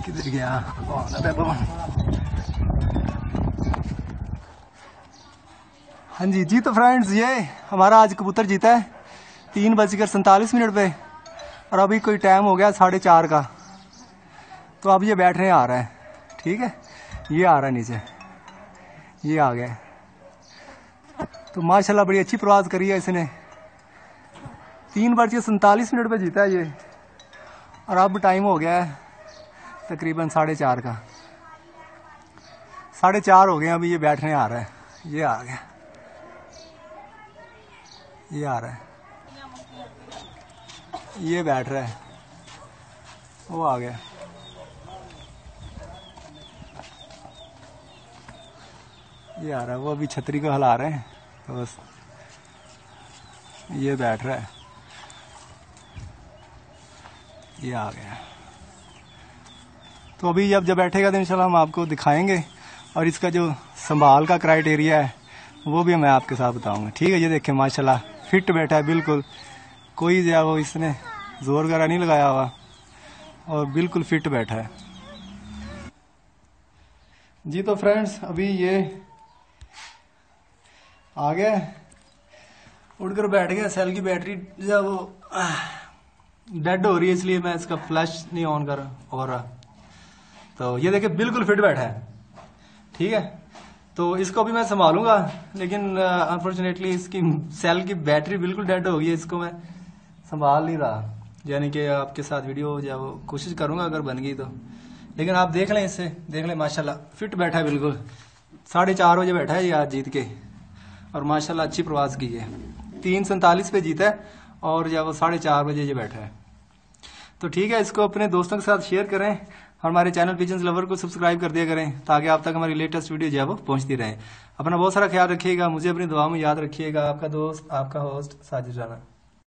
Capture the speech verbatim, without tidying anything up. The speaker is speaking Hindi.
किधर गया हाँ जी जी। तो फ्रेंड्स ये हमारा आज कबूतर जीता है तीन बजकर सैंतालीस मिनट पे और अभी कोई टाइम हो गया साढ़े चार का। तो अब ये बैठने आ रहा है, ठीक है, ये आ रहा है नीचे, ये आ गया। तो माशाल्लाह बड़ी अच्छी प्रवास करी है इसने, तीन बजकर सैंतालीस मिनट पे जीता है ये। और अब टाइम हो गया है तकरीबन साढ़े चार का, साढ़े चार हो गए। अभी ये बैठने आ रहा है, ये आ गया, ये आ रहा है, ये बैठ रहा है, वो आ गया, ये आ रहा है। वो अभी छतरी को हिला रहे हैं तो बस ये बैठ रहा है, ये आ गया। तो अभी जब जब बैठेगा तो इंशाल्लाह हम आपको दिखाएंगे और इसका जो संभाल का क्राइटेरिया है वो भी मैं आपके साथ बताऊंगा, ठीक है। ये देखें माशाल्लाह फिट बैठा है बिल्कुल, कोई जो है वो इसने जोर वगैरह नहीं लगाया हुआ और बिल्कुल फिट बैठा है जी। तो फ्रेंड्स अभी ये आ गया, उड़कर बैठ गया। सेल की बैटरी जो है वो डेड हो रही है, इसलिए मैं इसका फ्लैश नहीं ऑन कर हो रहा। तो ये देखिए बिल्कुल फिट बैठा है, ठीक है। तो इसको भी मैं संभालूंगा, लेकिन अनफॉर्चुनेटली इसकी सेल की बैटरी बिल्कुल डेड हो गई है, इसको मैं संभाल नहीं रहा। यानी कि आपके साथ वीडियो जो है वो कोशिश करूंगा अगर बन गई तो, लेकिन आप देख लें, इससे देख लें माशाल्लाह फिट बैठा है बिल्कुल। साढ़े चार बजे बैठा है ये आज जीत के, और माशाल्लाह अच्छी प्रवास की है। तीन सैंतालीस पे जीता है और जब वो साढ़े चार बजे ये बैठा है। तो ठीक है, इसको अपने दोस्तों के साथ शेयर करें, हमारे चैनल पिजन्स लवर को सब्सक्राइब कर दिया करें ताकि आप तक हमारी लेटेस्ट वीडियो जो है वो पहुंचती रहे। अपना बहुत सारा ख्याल रखिएगा, मुझे अपनी दुआ में याद रखिएगा। आपका दोस्त, आपका होस्ट साजिद राना।